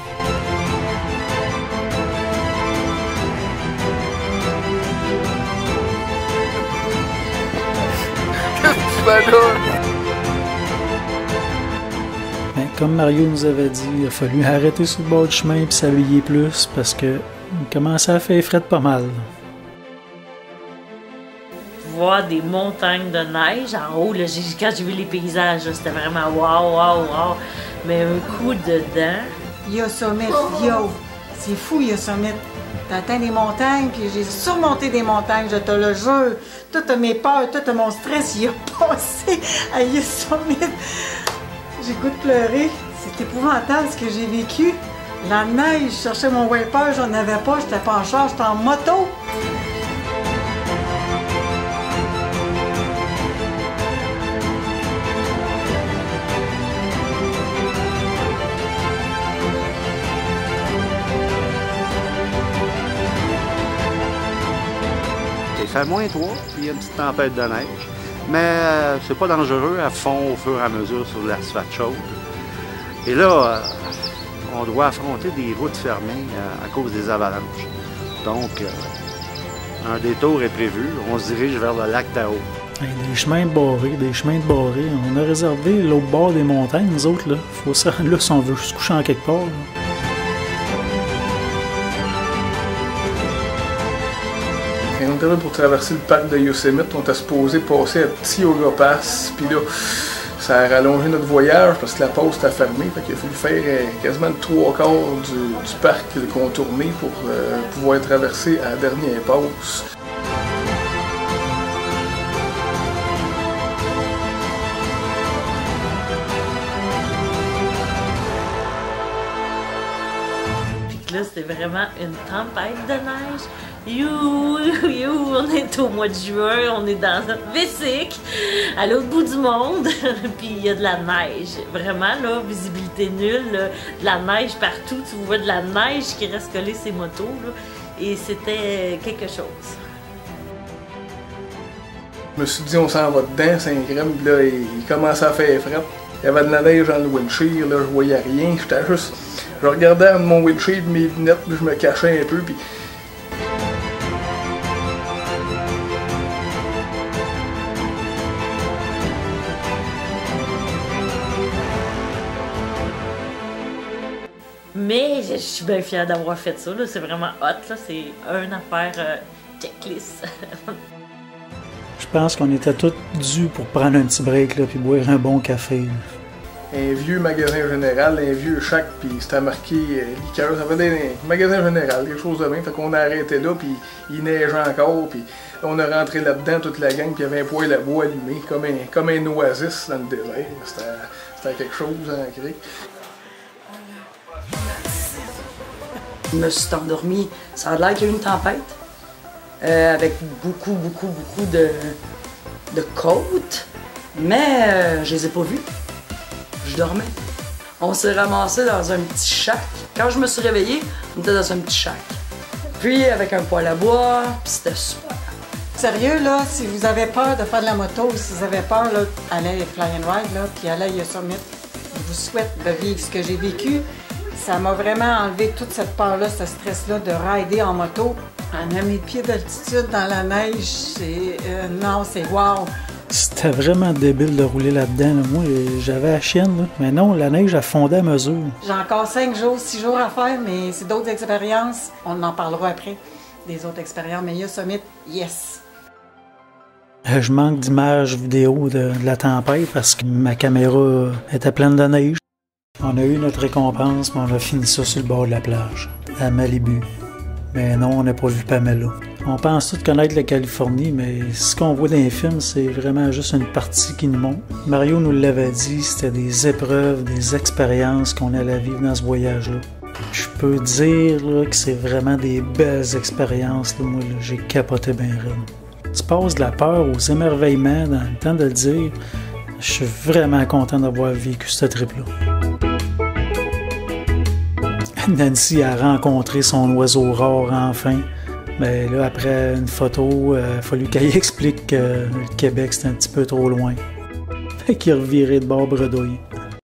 Ben, comme Mario nous avait dit, il a fallu arrêter sur le bord du chemin et s'habiller plus parce que il commençait à faire fret pas mal. Voir des montagnes de neige en haut, là, quand j'ai vu les paysages, c'était vraiment wow. Mais un coup dedans. Yosemite, c'est fou Yosemite. T'as atteint des montagnes, puis j'ai surmonté des montagnes, je te le jure. Toutes mes peurs, tout mon stress, il a passé à Yosemite. J'ai goût de pleurer. C'est épouvantable ce que j'ai vécu. La neige, je cherchais mon wiper, j'en avais pas, j'étais pas en charge, j'étais en moto. Il fait -3, puis il y a une petite tempête de neige. Mais c'est pas dangereux, elle fond au fur et à mesure sur l'asphalte chaude. Et là, on doit affronter des routes fermées à cause des avalanches. Donc, un détour est prévu. On se dirige vers le lac Tahoe. Des chemins de barrés. On a réservé l'autre bord des montagnes, nous autres, là. Faut ça, là, si on veut se coucher en quelque part. Là. Et on était là pour traverser le parc de Yosemite. On était supposé passer à Tioga Pass. Puis là, ça a rallongé notre voyage parce que la pause était fermée. Fait qu'il a fallu faire quasiment le 3/4 du parc contourné pour pouvoir traverser à la dernière pause. Là, c'était vraiment une tempête de neige. On est au mois de juin, on est dans notre bicycle, à l'autre bout du monde, puis il y a de la neige. Vraiment, là, visibilité nulle, là, de la neige partout. Tu vois de la neige qui reste collée sur ces motos, là, et c'était quelque chose. Je me suis dit, on s'en va dedans, Saint-Crème, puis là, il commençait à faire fret. Il y avait de la neige dans le windshield, là, je voyais rien, j'étais juste... Je regardais dans mon windshield, mes lunettes, puis je me cachais un peu, puis... Mais je suis bien fière d'avoir fait ça, là. C'est vraiment hot, là. C'est une affaire checklist. Je pense qu'on était tous dus pour prendre un petit break, là, puis boire un bon café. Là. Un vieux magasin général, un vieux shack, puis c'était marqué liqueur. Ça faisait un magasin général, quelque chose de même. Fait qu'on a arrêté là, puis il neigeait encore, puis on a rentré là-dedans, toute la gang, puis il y avait un poêle à bois allumé, comme un oasis dans le désert. C'était quelque chose en crique. Je me suis endormie. Ça a l'air qu'il y a eu une tempête. avec beaucoup de côtes, mais je les ai pas vues. Je dormais. On s'est ramassé dans un petit shack. Quand je me suis réveillée, on était dans un petit shack. Puis avec un poêle à bois, puis c'était super. Sérieux, là, si vous avez peur de faire de la moto, si vous avez peur d'aller Fly and Ride, là, puis aller à Yosemite, je vous souhaite de vivre ce que j'ai vécu. Ça m'a vraiment enlevé toute cette peur-là, ce stress-là de rider en moto. À 9000 pieds d'altitude dans la neige, c'est... non, c'est wow! C'était vraiment débile de rouler là-dedans. Là. Moi, j'avais la chienne, là. Mais non, la neige, elle fondait à mesure. J'ai encore 5 jours, 6 jours à faire, mais c'est d'autres expériences. On en parlera après, des autres expériences. Mais Yosemite, yes! Je manque d'images vidéo de la tempête parce que ma caméra était pleine de neige. On a eu notre récompense, mais on a fini ça sur le bord de la plage, à Malibu. Mais non, on n'a pas vu Pamela. On pense tous connaître la Californie, mais ce qu'on voit dans les films, c'est vraiment juste une partie qui nous montre. Mario nous l'avait dit, c'était des épreuves, des expériences qu'on allait vivre dans ce voyage-là. Je peux dire là, que c'est vraiment des belles expériences. Là. Moi, là, j'ai capoté bien raide. Tu passes de la peur aux émerveillements dans le temps de le dire. Je suis vraiment content d'avoir vécu ce trip-là. Nancy a rencontré son oiseau rare enfin. Mais là, après une photo, il a fallu qu'elle explique que le Québec, c'était un petit peu trop loin. Fait qu'il revirait de bord bredouille.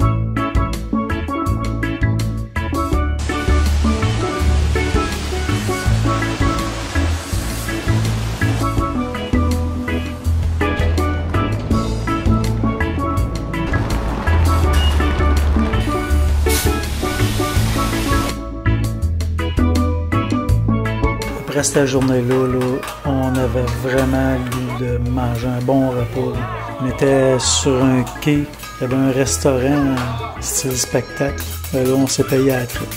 Après cette journée-là, on avait vraiment le goût de manger un bon repas. On était sur un quai, il y avait un restaurant style spectacle. Là, on s'est payé à la traite.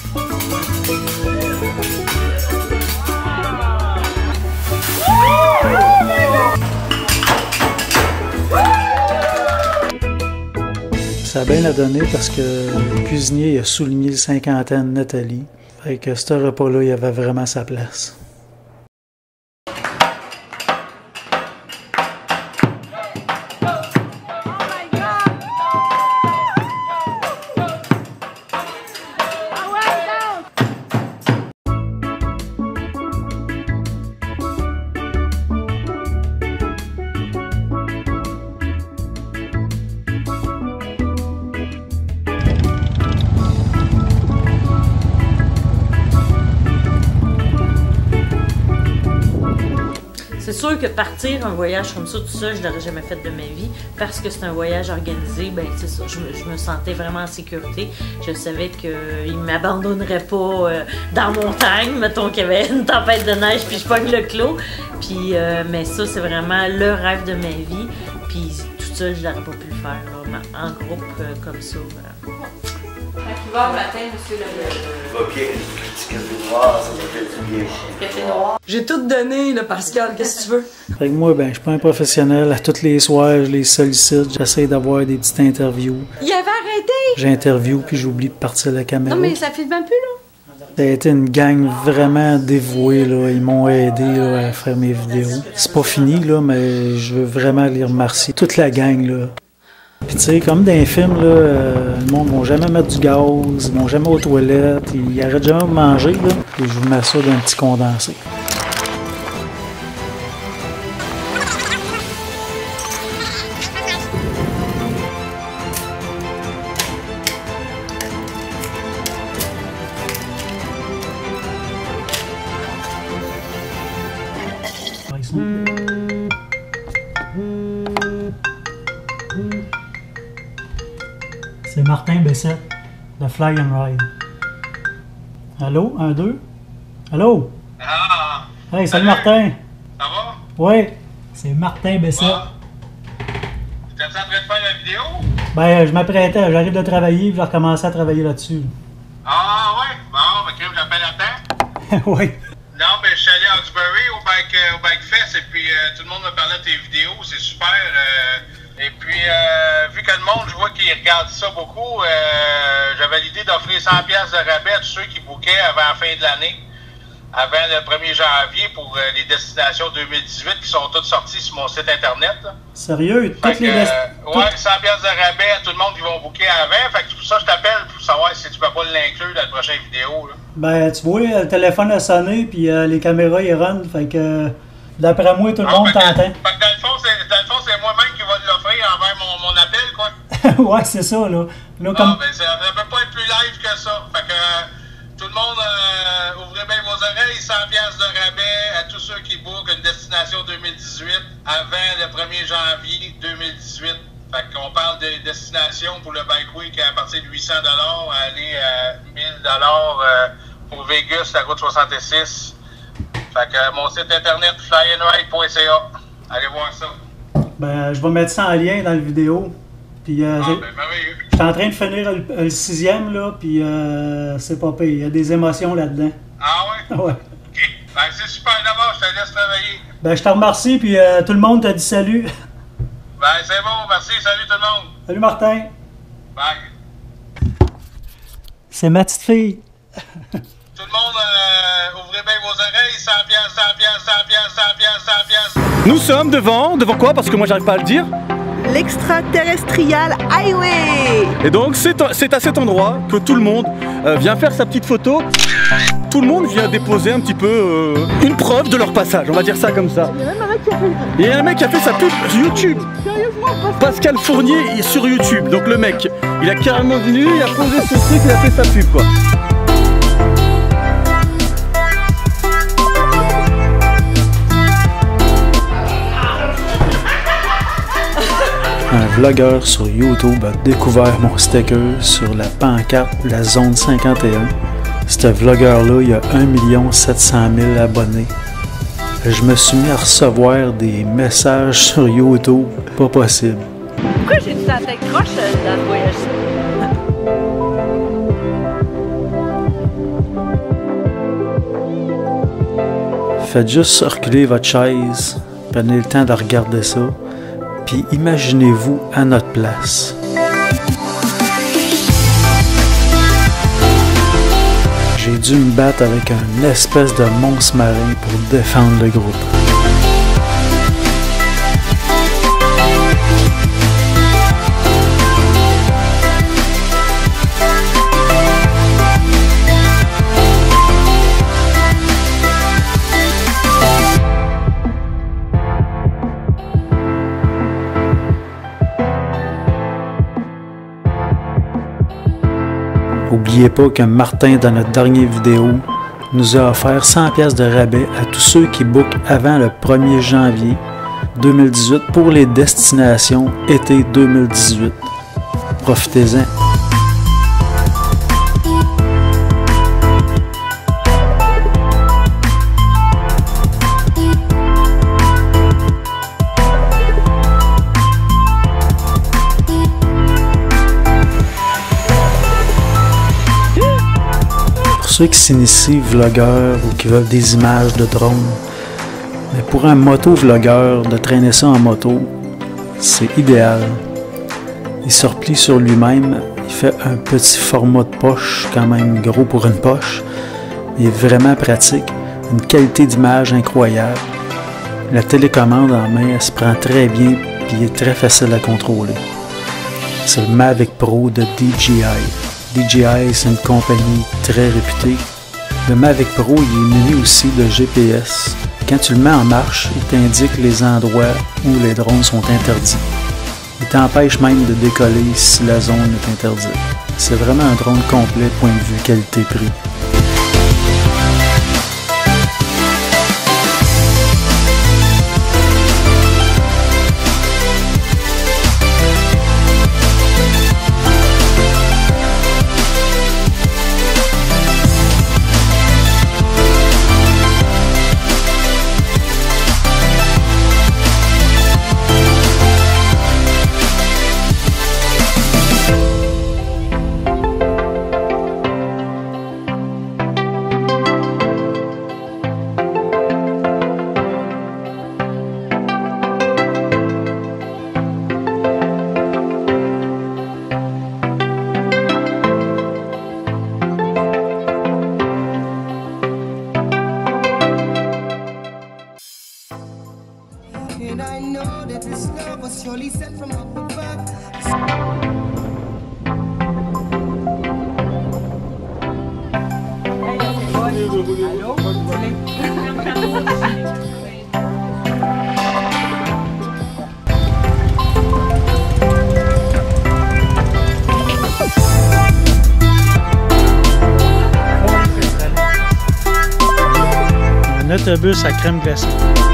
Ça a bien à donner parce que le cuisinier a souligné le 50 ans de Nathalie. Fait que ce repas-là, il avait vraiment sa place. C'est sûr que partir un voyage comme ça, tout ça, je l'aurais jamais fait de ma vie. Parce que c'est un voyage organisé, ben c'est ça, je me sentais vraiment en sécurité. Je savais qu'ils ne m'abandonneraient pas dans la montagne, mettons qu'il y avait une tempête de neige, puis je pogne le clos. Puis, mais ça, c'est vraiment le rêve de ma vie. Puis tout seul, je n'aurais pas pu le faire, là, en groupe comme ça. Voilà. Quand il va le matin, monsieur le... Ok, petit café noir, ça va faire du bien. Café noir. J'ai tout donné, là, Pascal, qu'est-ce que tu veux? Fait que moi, ben, je suis pas un professionnel. À tous les soirs, je les sollicite. J'essaie d'avoir des petites interviews. Il avait arrêté! J'interviewe, puis j'oublie de partir la caméra. Non, mais ça filme même plus, là. Ça a été une gang vraiment dévouée, là. Ils m'ont aidé là, à faire mes vidéos. C'est pas fini, là, mais je veux vraiment les remercier. Toute la gang, là. Puis tu sais, comme dans les films, là, le monde ne va jamais mettre du gaz, ils vont jamais aux toilettes, ils arrêtent jamais de manger, là. Et je vous mets ça dans un petit condensé. C'est Martin Bessette, de Fly and Ride. Allô? 1, 2? Allô? Ah! Hey, salut Martin! Ça va? Oui, c'est Martin Bessette. T'es en train de faire la vidéo? Ben, je m'apprêtais, j'arrive de travailler, puis je vais recommencer à travailler là-dessus. Ah ouais? Bon, ben crème, j'appelle à temps. Oui. Non, ben je suis allé à Hawkesbury au Bike Fest et puis tout le monde me parlait de tes vidéos, c'est super. Et puis, vu que le monde, je vois qu'ils regardent ça beaucoup, j'avais l'idée d'offrir 100$ de rabais à tous ceux qui bookaient avant la fin de l'année. avant le 1er janvier pour les destinations 2018 qui sont toutes sorties sur mon site internet. Là. Sérieux? Fait que, ouais, 100$ de rabais à tout le monde qui vont booker avant. Fait que c'est pour ça que je t'appelle pour savoir si tu peux pas l'inclure dans la prochaine vidéo. Là. Ben, tu vois, le téléphone a sonné, puis les caméras, ils run. Fait que, d'après moi, tout le monde t'entend. Fait que dans le fond, c'est moi-même qui va l'offrir envers mon appel, quoi. Ouais, c'est ça, là. Ben, ça peut pas être plus live que ça. Fait que, tout le monde, ouvrez bien vos oreilles, 100$ de rabais à tous ceux qui bookent une destination 2018 avant le 1er janvier 2018. Fait qu'on parle de destination pour le Bike Week à partir de 800$, aller à 1000$ pour Vegas, la route 66. Fait que mon site internet flyandride.ca. Allez voir ça. Ben, je vais mettre ça en lien dans la vidéo. Puis, merveilleux. Je suis en train de finir le 6e, là, puis c'est pas pire. Il y a des émotions là-dedans. Ah ouais? Ouais. OK. Ben, c'est super d'abord, je te laisse travailler. Ben, je te remercie, puis tout le monde t'a dit salut. Ben, c'est bon, merci, salut tout le monde. Salut Martin. Bye. C'est ma petite fille. Tout le monde, ouvrez bien vos oreilles, 100$. Nous sommes devant quoi? Parce que moi j'arrive pas à le dire. L'extraterrestrial highway. Et donc c'est à cet endroit que tout le monde vient faire sa petite photo. Tout le monde vient déposer un petit peu une preuve de leur passage, on va dire ça comme ça. Il y a un mec qui a fait sa pub sur YouTube. Pascal Fournier est sur YouTube. Donc le mec, il a carrément venu, il a posé ce truc, il a fait sa pub quoi. Un vlogueur sur YouTube a découvert mon sticker sur la pancarte La Zone 51. Ce vlogueur-là, il a 1 700 000 abonnés. Je me suis mis à recevoir des messages sur YouTube, pas possible. Pourquoi j'ai une tête croche dans le voyage? Faites juste reculer votre chaise, prenez le temps de regarder ça, puis imaginez-vous à notre place. J'ai dû me battre avec un espèce de monstre marin pour défendre le groupe. N'oubliez pas que Martin, dans notre dernière vidéo, nous a offert 100$ de rabais à tous ceux qui bookent avant le 1er janvier 2018 pour les destinations été 2018. Profitez-en. Pour ceux qui s'initient vlogueurs ou qui veulent des images de drone, mais pour un moto-vlogueur, de traîner ça en moto, c'est idéal. Il se replie sur lui-même, il fait un petit format de poche, quand même gros pour une poche. Il est vraiment pratique, une qualité d'image incroyable. La télécommande en main, elle se prend très bien et il est très facile à contrôler. C'est le Mavic Pro de DJI. DJI, c'est une compagnie très réputée. Le Mavic Pro, il est muni aussi de GPS. Quand tu le mets en marche, il t'indique les endroits où les drones sont interdits. Il t'empêche même de décoller si la zone est interdite. C'est vraiment un drone complet, point de vue qualité-prix. And I know that this love was surely sent from up above. Un autobus à crème glacée.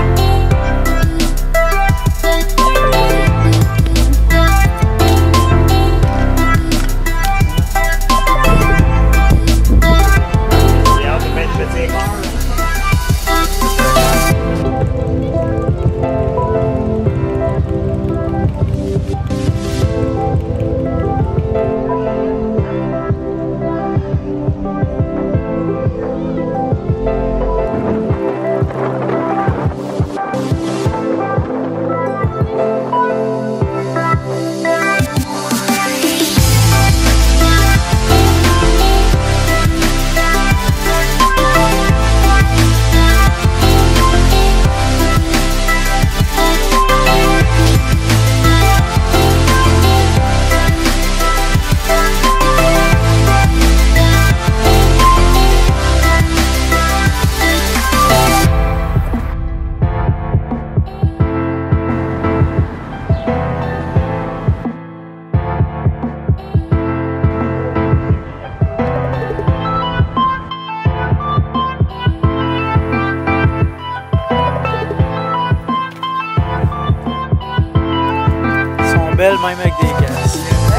Belle même avec des casses.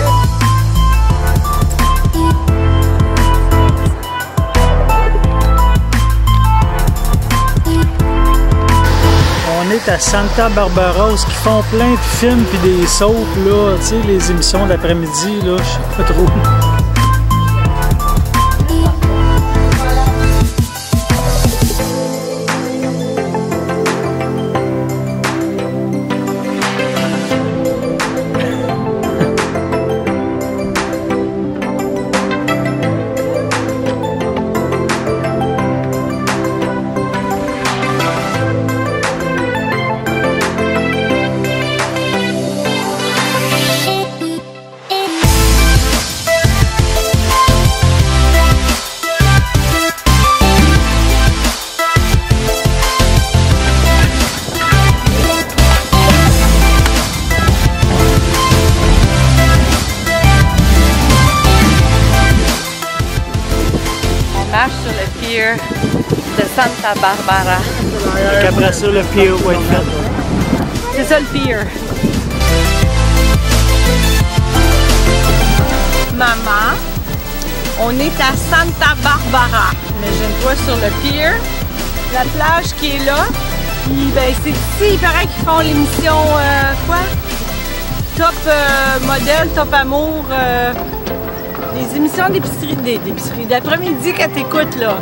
On est à Santa Barbara où ils font plein de films puis des soaps là, tu sais, les émissions d'après-midi là, je sais pas trop. Sur le pier de Santa Barbara. Et après ça, le pier Whitefield. C'est ça le pier. Maman, on est à Santa Barbara. Imagine-toi sur le pier, la plage qui est là. Puis, ben, c'est ici, il paraît qu'ils font l'émission quoi? Top modèle, top amour. Les émissions d'épicerie, d'après-midi quand t'écoutes là.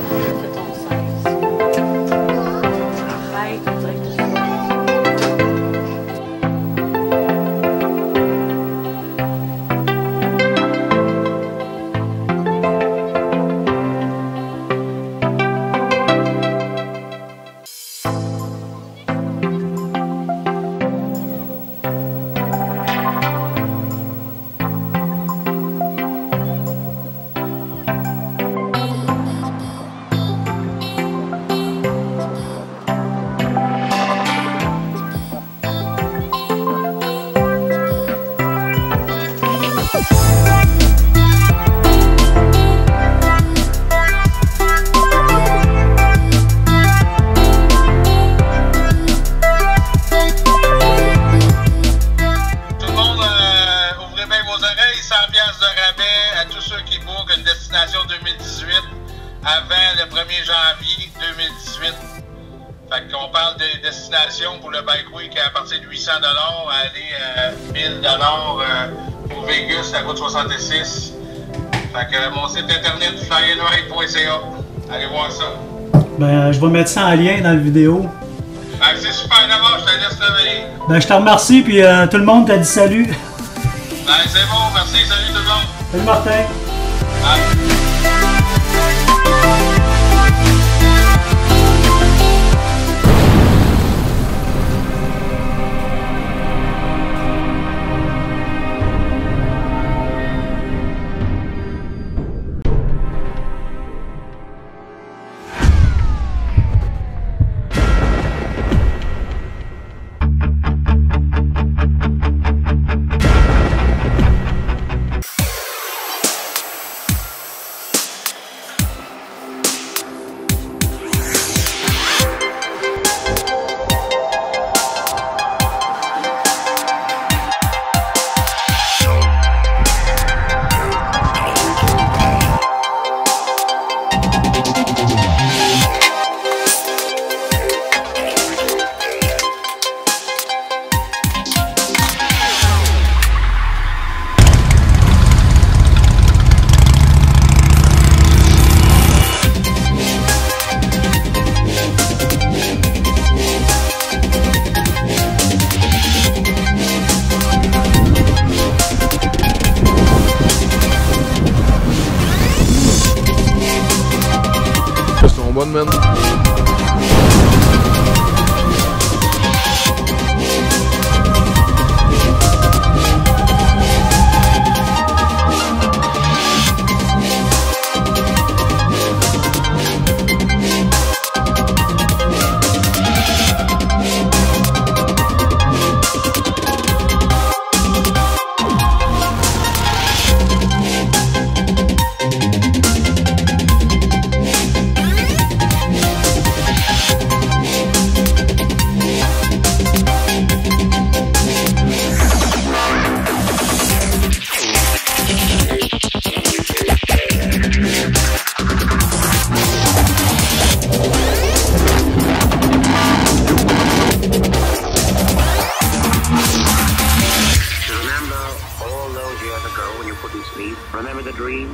Avant le 1er janvier 2018. Fait qu'on parle de destination pour le Bikeway qui est à partir de 800 $ à aller à 1000 $ pour Vegas, la route 66. Fait que mon site internet flyandride.ca. Allez voir ça. Ben, je vais mettre ça en lien dans la vidéo. Ben, c'est super d'abord, je te laisse travailler. Ben, je te remercie, puis tout le monde t'a dit salut. Ben, c'est bon, merci, salut tout le monde. Salut Martin. Bye. bonne, man. Remember the dream?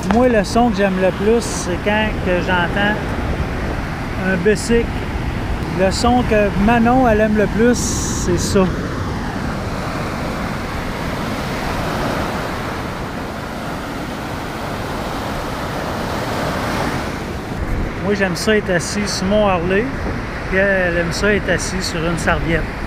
Moi, le son que j'aime le plus, c'est quand que j'entends un bicycle. Le son que Manon, elle aime le plus, c'est ça. Moi, j'aime ça être assis sur mon Harley, puis elle aime ça être assis sur une serviette.